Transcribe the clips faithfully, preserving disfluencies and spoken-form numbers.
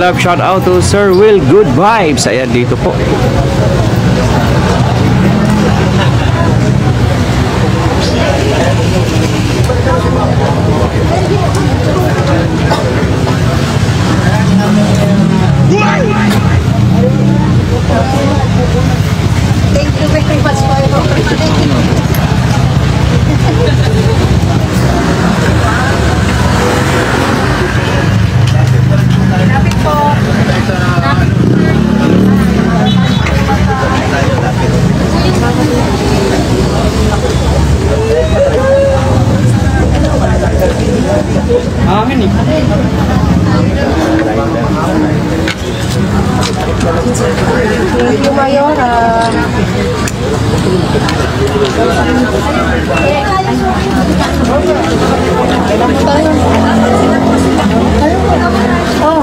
love shout out to Sir Will. Good vibes. Ayan, dito po. Thank you very much for your amin nih. Thank you, Mayora. Oh,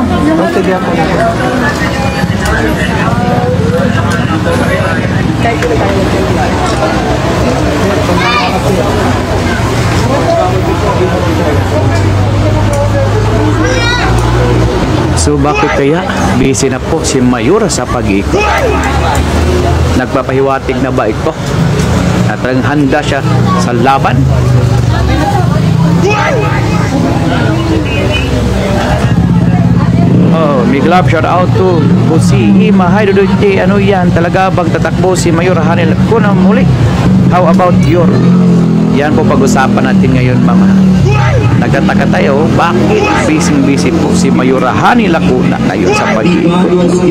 so bakit kaya busy na po si Mayora sa pag-ikot? Nagpapahiwatig na ba ito? At ang handa siya sa laban? Oh, big love shout out to Busi Ima. Hi Dudute, ano yan? Talaga bang tatakbo si Mayora Hani Lacuna muli? How about your? Yan po pag-usapan natin ngayon, mama. Nagtataka tayo, bakit busy-busy po si Mayora Hani Lacuna ngayon sa pag-ikot?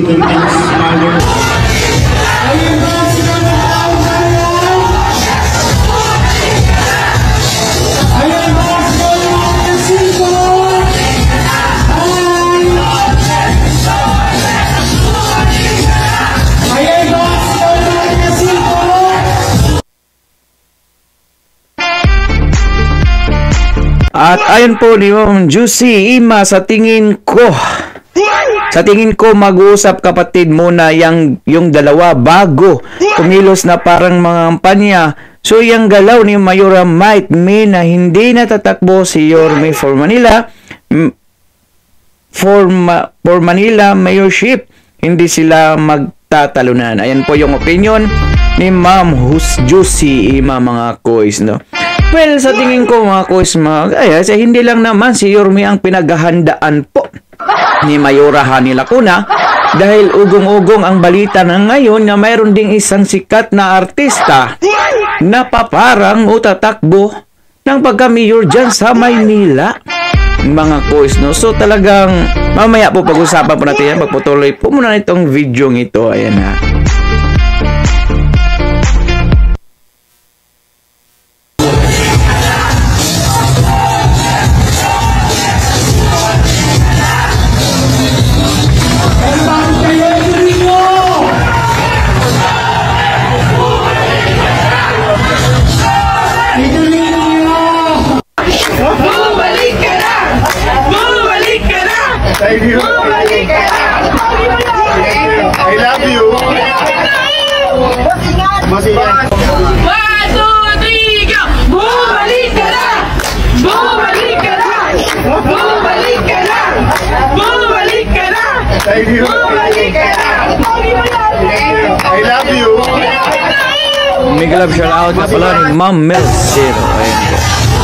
At ayon po ni Ma'am Juicy Ima, sa tingin ko, sa tingin ko mag-uusap kapatid muna yung, yung dalawa bago kumilos na parang mga kampanya. So yung galaw ni Mayora might mean na hindi natatakbo si Yorme for Manila, for, Ma, for Manila mayorship. Hindi sila magtatalunan. Ayan po yung opinion ni Ma'am Juicy Ima, mga kois, no? Well, sa tingin ko mga kois, mga ay, hindi lang naman si Yorme ang pinaghahandaan po ni Mayora Hani Lacuna, dahil ugong-ugong ang balita na ngayon na mayroon ding isang sikat na artista na paparang utatakbo ng pagka-mayor dyan sa Maynila, mga kois, no? So talagang mamaya po pag-usapan po natin yan. Magputuloy po muna itong video ito. Ayan ha. Thank you. I love you. Masih One, two, three, go! Bumalik ka na! Bumalik ka na! Bumalik ka na! Bumalik ka na! Thank you. Bumalik ka na! I love you. Mega love shout out na pala ni Ma'am Mel Zero. Ayan po.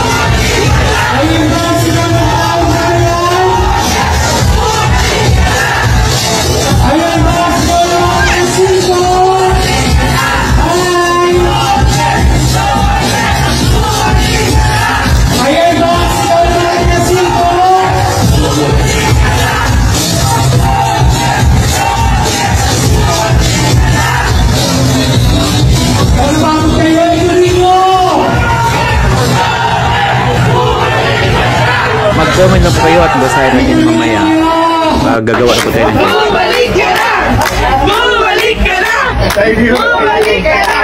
Mag-comment lang po kayo at basahin natin mamaya. Uh, gagawa na po tayo ng Bumalik ka na! Bumalik ka na! Thank you. Bumalik ka na!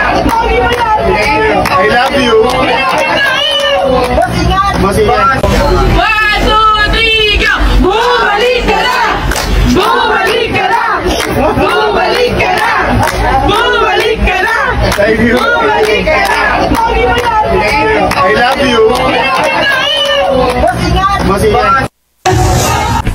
I love you. Masih One, two, three, go! Bumalik ka na! Bumalik ka na! Bumalik ka na! Bumalik ka na! Thank you. Bumalik ka na! I love you. Masih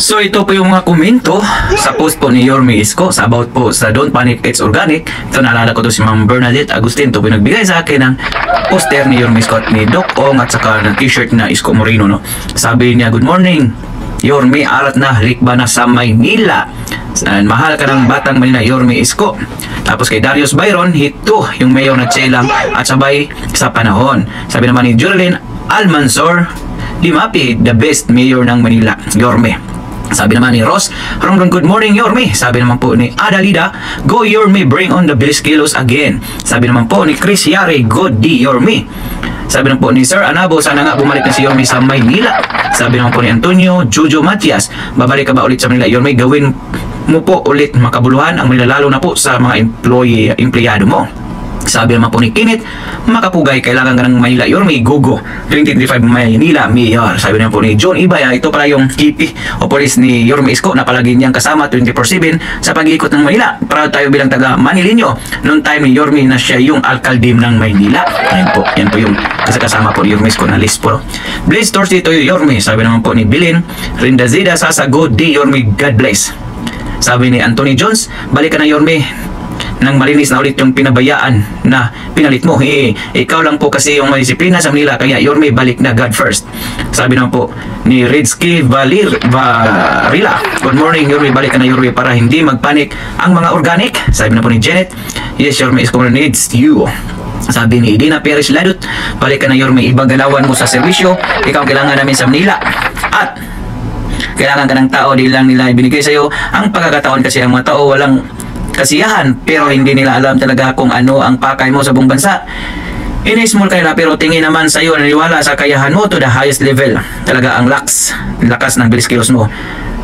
So ito po yung mga komento sa post po ni Yorme Isko sa about po sa Don't Panic, It's Organic. Ito naalala ko to si Ma'am Bernadette Agustin. Ito po yung nagbigay sa akin ng poster ni Yorme Isko at ni Doc Ong at saka ng t-shirt na Isko Moreno, no? Sabi niya, good morning Yorme, arat na halik ba na sa Maynila? And mahal ka ng batang Manila, Yorme Isko. Tapos kay Darius Byron, hito yung mayor na Chelang at sabay sa panahon. Sabi naman ni Julian Almansor, Limapi, the best mayor ng Manila, Yorme. Sabi naman ni Ross Ronron, good morning Yorme. Sabi naman po ni Adalida, go Yorme, bring on the Bilis Kilos again. Sabi naman po ni Chris Yare, good di Yorme. Sabi naman po ni Sir Anabo, sana nga bumalik na si Yorme sa Maynila. Sabi naman po ni Antonio Jojo Matias, babalik ka ba ulit sa Manila Yorme? Gawin mo po ulit makabuluhan ang Manila, lalo na po sa mga employee, empleyado mo. Sabi naman po ni Kinit Makapugay, kailangan ka ng Manila Yorme, Gugo twenty twenty-five Manila Mayor. Sabi naman po ni John Ibaya, ito pala yung K P o polis ni Yorme Isko na palagi niyang kasama twenty-four seven sa pag-iikot ng Manila. Proud tayo bilang taga Manileño noong time ni Yorme na siya yung alkaldim ng Maynila. Yan po, yan po yung kasama po ni Yorme Isko na list po. Blaze Torsi to Yorme. Sabi naman po ni Bilin Rindazida Sasa, good day Yorme, God bless. Sabi ni Anthony Jones, balik ka na Yorme nang malinis na ulit yung pinabayaan na pinalit mo. Hey, ikaw lang po kasi yung may disiplina sa Manila, kaya Yorme, balik na, God first. Sabi naman po ni Redsky Valir Varila, good morning Yorme, balik ka na Yorme para hindi magpanik ang mga organic. Sabi na po ni Janet, yes Yorme Isko needs you. Sabi ni Idina Perez Ladut, balik ka na Yorme, ibang galawan mo sa serbisyo, ikaw kailangan namin sa Manila at kailangan ka ng tao, di lang nila ibinigay sa'yo ang pagkakataon kasi ang mga tao walang kasiyahan pero hindi nila alam talaga kung ano ang pakay mo sa buong bansa. Inismol ka nila pero tingin naman sa iyo, naniwala sa kayahan mo to the highest level. Talaga ang lakas, lakas ng Bilis Kilos mo.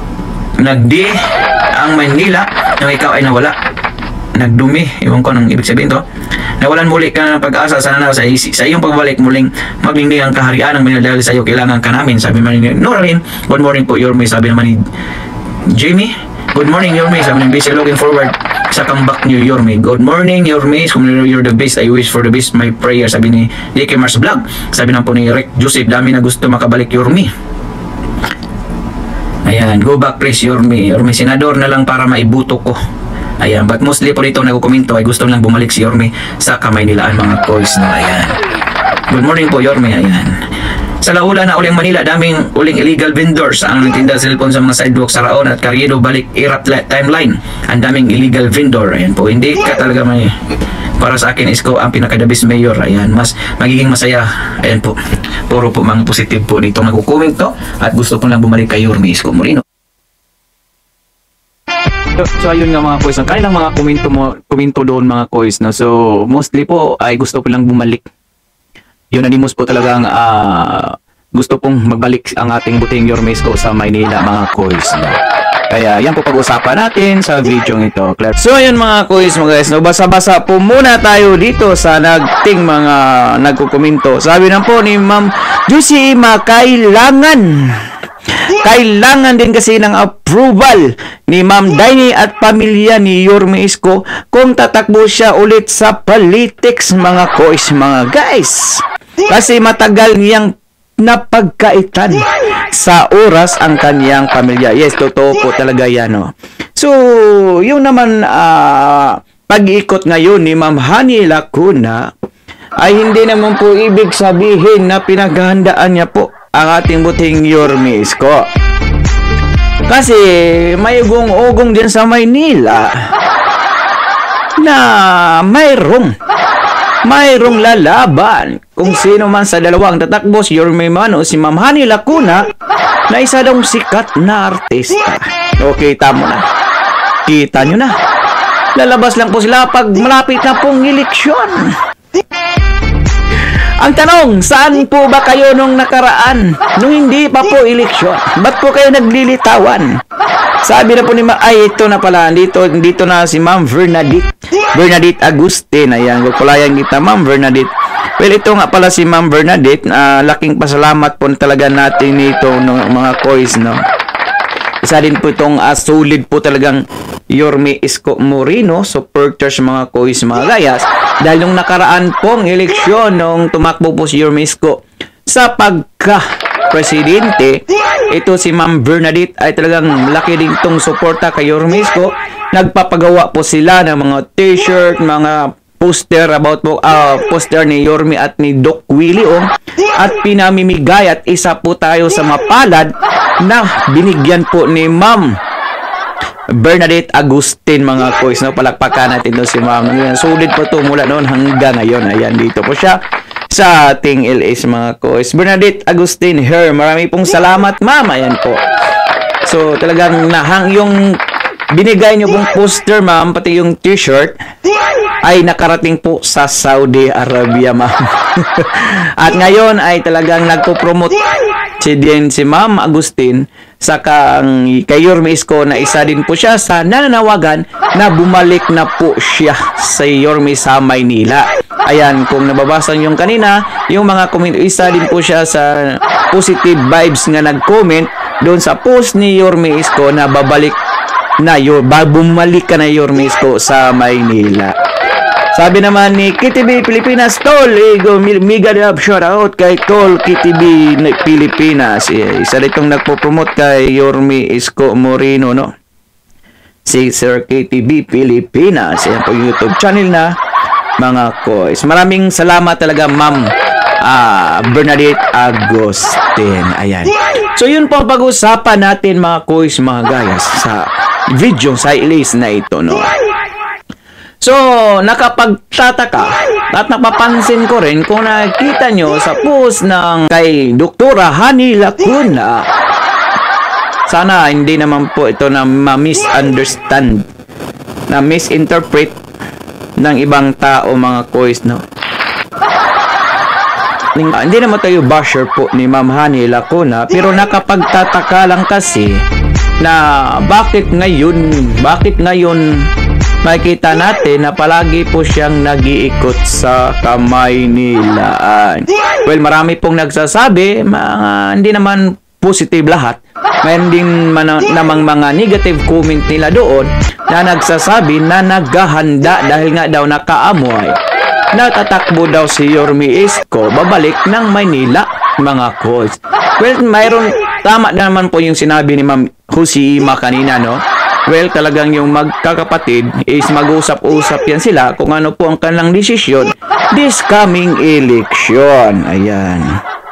Nagdi ang Manila nang ikaw ay nawala. Nagdumi, iwan ko ng ibig sabihin to. Nawalan muli ka ng pag-asa sana na sa, sa iyong pagbalik muling maglingding ang kaharian ng Manila dahil sa iyo kailangan ka namin. Sabi naman ni Noralyn, good morning po Yorme. Sabi naman ni Jamie, good morning Yorme. Sabi ng busy looking forward sa comeback ni Yorme. Good morning Yorme, you're the best, I wish for the best, my prayer. Sabi ni Dicky Mars Vlog. Sabi naman po ni Rick Joseph, dami na gusto makabalik Yorme. Ayan, go back please Yorme. Yorme senador na lang para maibuto ko. Ayan, but mostly po dito nagkukomento ay gusto lang bumalik si Yorme sa Kamaynilaan mga kois na. Ayan, good morning po Yorme. Ayan, sa laula na uling Manila, daming uling illegal vendors ang nagtinda cellphone sa mga sidewalk sa Raon at Carriedo, balik Irap timeline. Ang daming illegal vendor. Ayan po, hindi ka talaga may, para sa akin Isko ang pinaka-the-best mayor. Ayan, mas magiging masaya. Ayan po, puro po mga positive po dito nagkukomment to at gusto ko lang bumalik kay Yorme Isko Moreno. So ayun nga mga kois, ang kanilang mga komento mo, komento doon mga kois, no? So mostly po ay gusto ko lang bumalik. Unanimous po talagang uh, gusto pong magbalik ang ating buting Yorme Isko sa Maynila mga kois, no? Kaya yan po pag-usapan natin sa video ito. So ayun mga kois mga guys, no? Basa-basa po muna tayo dito sa nagting mga nagkukomento. Sabi na po ni Ma'am Juicy Ima, kailangan Kailangan din kasi ng approval ni Ma'am Daini at pamilya ni Yorme Isko kung tatakbo siya ulit sa politics mga kois mga guys. Kasi matagal niyang napagkaitan sa oras ang kaniyang pamilya. Yes, totoo po talaga yan. No? So, yung naman uh, pag-iikot ngayon ni Ma'am Hani Lacuna ay hindi naman po ibig sabihin na pinaghahandaan niya po ang ating buting Yorme Isko. Kasi may ugong-ugong din sa Maynila na mayroong mayroong lalaban kung sino man sa dalawang tatakbo, si Yorme man o si Ma'am Hani Lacuna, na isa daw sikat na artista. Okay, tamo na. Kita nyo na. Lalabas lang po sila pag malapit na pong eleksyon. Ang tanong, saan po ba kayo nung nakaraan? Nung hindi pa po eleksyon? Ba't po kayo naglilitawan? Sabi na po ni Ma... Ay, ito na pala. Dito, dito na si Ma'am Bernadette. Bernadette Agustin. Ayan, kukulayan kita, Ma'am Bernadette. Well, ito nga pala si Ma'am Bernadette. Uh, laking pasalamat po talaga natin nito, no, mga kois, no? Isa din po itong uh, solid po talagang Yorme Isko Moreno, supporters mga kois, mga gayas. Dahil nung nakaraan pong eleksyon, nung tumakbo po si Yorme Isko sa pagka presidente, ito si Ma'am Bernadette ay talagang laki din tong suporta kay Yorme Isko. Nagpapagawa po sila ng mga t-shirt, mga poster about po, uh, poster ni Yorme at ni Doc Willie Ong, at pinamimigay, at isa po tayo sa mapalad na binigyan po ni Ma'am Bernadette Agustin, mga kois, no? Palakpakan natin doon si Ma'am. Sulit po ito mula noon hanggang ngayon. Ayan, dito po siya sa ating L S, mga kois. Bernadette Agustin Her, marami pong salamat, Ma'am. Ayan po. So, talagang nahang yung binigay niyo pong poster, Ma'am, pati yung t-shirt ay nakarating po sa Saudi Arabia, Ma'am. At ngayon ay talagang nagpo-promote si din si Ma'am Agustin sa kang kay Yorme Isko, na isa din po siya sa nananawagan na bumalik na po siya sa Yorme sa Maynila. Ayan, kung nababasa niyo yung kanina, yung mga comment, isa din po siya sa positive vibes nga nag-comment doon sa post ni Yorme Isko na babalik na yo, bumalik ka na Yorme Isko sa Maynila. Sabi naman ni Kitty B Pilipinas, Tol, ego, mega love shout out kay Tol Kitty B Pilipinas. Isa rin itong nagpo-promote kay Yorme Isko Moreno, no? Si Sir Kitty B Pilipinas. Yan po yung YouTube channel na, mga kois. Maraming salamat talaga, Ma'am uh, Bernadette Agustin. Ayan. So yun po ang pag-usapan natin, mga kois, mga gayas, sa video sa ilis na ito, no? So, nakapagtataka at napapansin ko rin kung nakita nyo sa post ng kay Doktora Hani Lacuna. Sana hindi naman po ito na ma-misunderstand, na misinterpret ng ibang tao, mga kois, no? Hindi naman tayo basher po ni Ma'am Hani Lacuna, pero nakapagtataka lang kasi na bakit ngayon, bakit ngayon makikita natin na palagi po siyang nag-iikot sa Kamaynilaan. Well, marami pong nagsasabi, mga, hindi naman positive lahat. Mayroon din man, namang mga negative comment nila doon na nagsasabi na naghahanda dahil nga daw nakaamoy. Natatakbo daw si Yorme Isko babalik ng Maynila, mga kois. Well, mayroon, tama naman po yung sinabi ni Ma'am Husima kanina, no? Well, talagang yung magkakapatid is mag-usap-usap yan sila kung ano po ang kanilang desisyon this coming election. Ayan.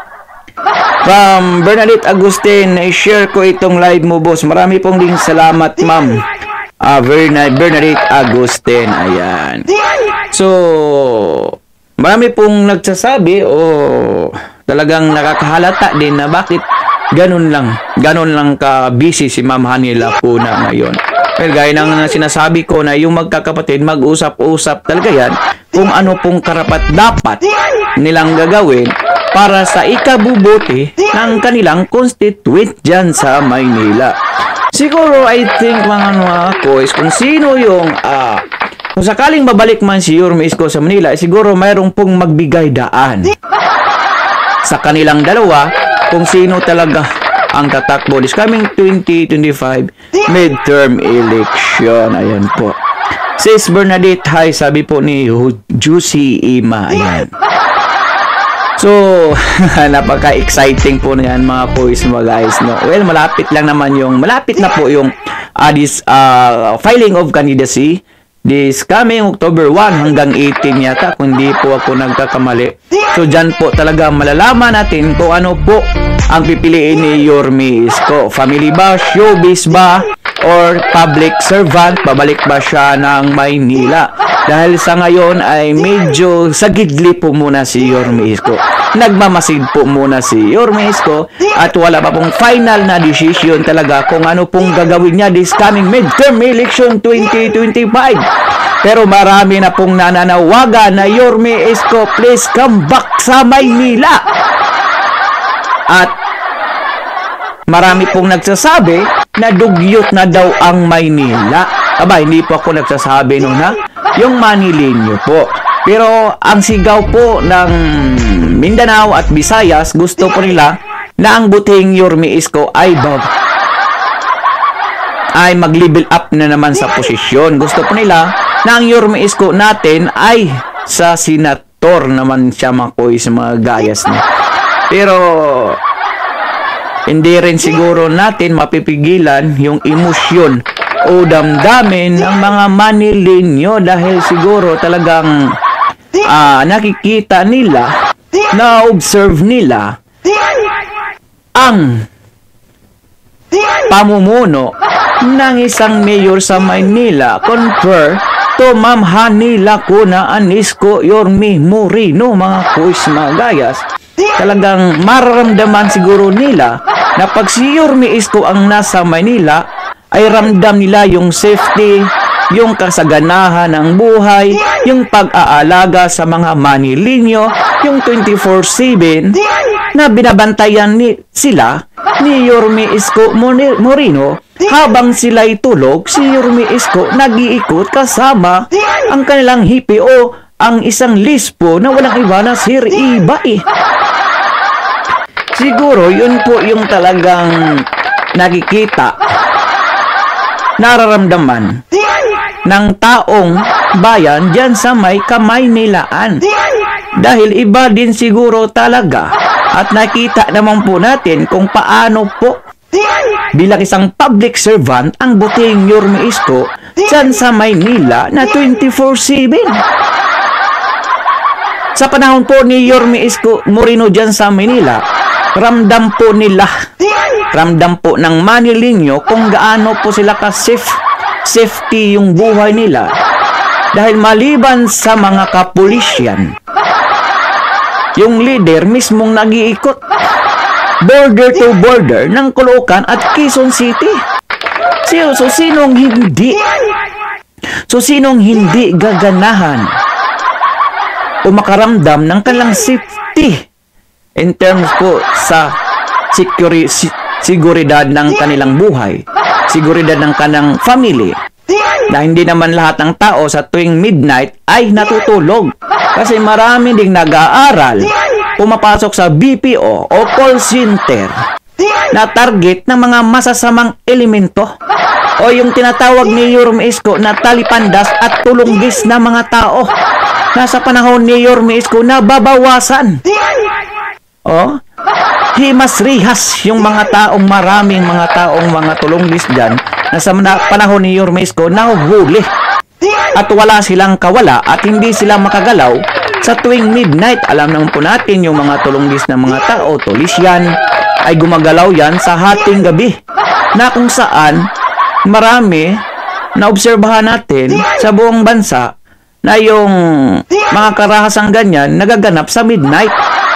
From Bernadette Agustin, i-share ko itong live mo, boss. Marami pong ding salamat, Ma'am uh, Bernadette Agustin. Ayan. So, marami pong nagsasabi o oh, talagang nakakahalata din na bakit ganun lang, ganun lang ka-busy si Ma'am Hani Lacuna ngayon. Well, gaya ng sinasabi ko na yung magkakapatid, mag-usap-usap talaga yan kung ano pong karapat-dapat nilang gagawin para sa ikabubuti ng kanilang constituent dyan sa Maynila. Siguro, I think, mga mga kois, kung sino yung, ah, uh, kung sakaling babalik man si Yorme Isko sa Manila, siguro mayroong pong magbigay daan sa kanilang dalawa kung sino talaga ang tatakbo this coming twenty twenty-five midterm election. Ayan po. Sis Bernadette, hi, sabi po ni Juicy Ima. Ayan. So, napaka-exciting po na yan, mga boys, mga guys, no? Well, malapit lang naman yung, malapit na po yung uh, this uh, filing of candidacy this coming October first hanggang eighteen yata, kung hindi po ako nagkakamali. So, dyan po talaga malalaman natin kung ano po ang pipiliin ni Yorme Isko. Family ba, showbiz ba, or public servant? Babalik ba siya ng Maynila? Dahil sa ngayon ay medyo sagidli po muna si Yorme Isko. Nagmamasid po muna si Yorme Isko at wala pa pong final na decision talaga kung ano pong gagawin niya this coming midterm election twenty twenty-five. Pero marami na pong nananawagan na Yorme Isko, please come back sa Maynila. At marami pong nagsasabi na dugyot na daw ang Maynila. Aba, hindi po ako nagsasabi nun, ha? Yung Manilinyo po. Pero ang sigaw po ng Mindanao at Visayas, gusto po nila na ang buting Yorme Isko ay bab ay mag-level up na naman sa posisyon. Gusto po nila na ang Yorme Isko natin ay sa senator naman siya, makoy, sa mga gayas na. Pero hindi rin siguro natin mapipigilan yung emosyon o damdamin ng mga Manileño dahil siguro talagang ah, nakikita nila, na-observe nila ang pamumuno ng isang mayor sa Maynila compare to Ma'am Hani Lacuna Anisco Yorme Moreno, mga kuis, mga gayas. Talagang mararamdaman siguro nila na pag si Yorme Isko ang nasa Maynila ay ramdam nila yung safety, yung kasaganahan ng buhay, yung pag-aalaga sa mga Manileño, yung twenty-four seven na binabantayan ni, sila ni Yorme Isko Moreno. Habang sila'y tulog, si Yorme Isko nag-iikot kasama ang kanilang hippie o ang isang lispo na walang iba na Sir Ibay. Siguro yun po yung talagang nakikita, nararamdaman ng taong bayan dyan sa may Kamaynilaan. Dahil iba din siguro talaga at nakita naman po natin kung paano po bilang isang public servant ang buting Yorme Isko dyan sa Maynila na twenty-four seven. Sa panahon po ni Yorme Isko Moreno dyan sa Maynila, ramdam po nila, ramdam po ng Manileño kung gaano po sila ka-safe, safety yung buhay nila. Dahil maliban sa mga kapulisyan, yung leader mismong nag-iikot border to border ng Caloocan at Quezon City. So, so sinong hindi? So sinong hindi gaganahan o makaramdam ng kanilang safety in terms po sa security, seguridad ng kanilang buhay, seguridad ng kanilang family, na hindi naman lahat ng tao sa tuwing midnight ay natutulog. Kasi marami ding nag-aaral, pumapasok sa B P O o call center na target ng mga masasamang elemento o yung tinatawag ni Yorme Isko na talipandas at tulunggis na mga tao na sa panahon ni Yorme Isko na babawasan. O, himas-rihas yung mga taong, maraming mga taong mga tulunggis dyan na sa panahon ni Yorme Isko nahuhuli at wala silang kawala at hindi sila makagalaw sa tuwing midnight. Alam naman po natin yung mga tulunggis na mga tao, tulis yan, ay gumagalaw yan sa hating gabi na kung saan marami na obserbahan natin sa buong bansa na yung mga karahasang ganyan nagaganap sa midnight.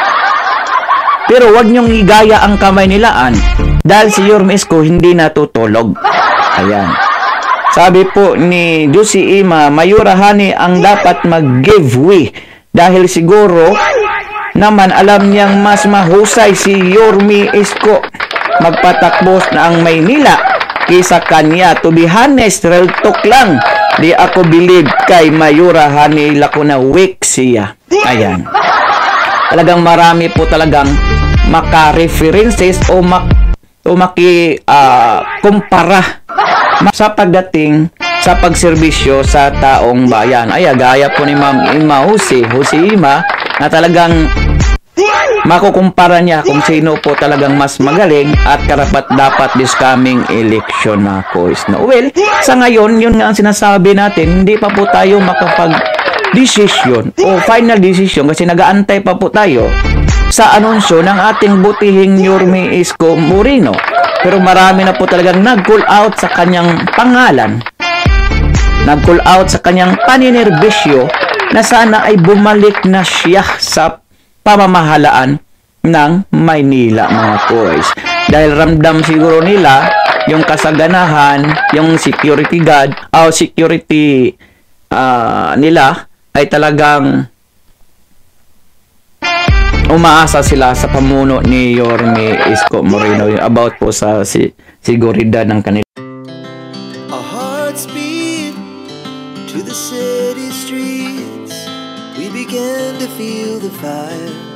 Pero wag niyong igaya ang Kamaynilaan dahil si Yorme Isko hindi natutulog. Ayan. Sabi po ni Juicy Ima, Mayora Hani ang dapat mag-give way dahil siguro naman alam niyang mas mahusay si Yorme Isko magpatakbos na ang Maynila kaysa kanya. To be honest, real talk lang, di ako believe kay Mayora Hani Lacuna weak siya. Ayan. Talagang marami po talagang maka-references o mak o maki uh, kumpara sa pagdating sa pagserbisyo sa taong bayan. Ay, gaya po ni Ma'am Ima Jose, Jose Ima, na talagang makukumpara niya kung sino po talagang mas magaling at karapat dapat this coming election na course. No? Well, sa ngayon, yun nga ang sinasabi natin, hindi pa po tayo makapag-decision o final decision kasi nag-aantay pa po tayo sa anunsyo ng ating butihing Yorme Isko Moreno. Pero marami na po talagang nag-call out sa kanyang pangalan, nag-call out sa kanyang paninerbisyo na sana ay bumalik na siya sa pamamahalaan ng Maynila, mga boys. Dahil ramdam siguro nila yung kasaganahan, yung security guard, o security uh, nila ay talagang umaasa sila sa pamuno ni Yorme Isko Moreno about po sa si seguridad ng kanila. Our hearts beat to the city streets. We began to feel the fire.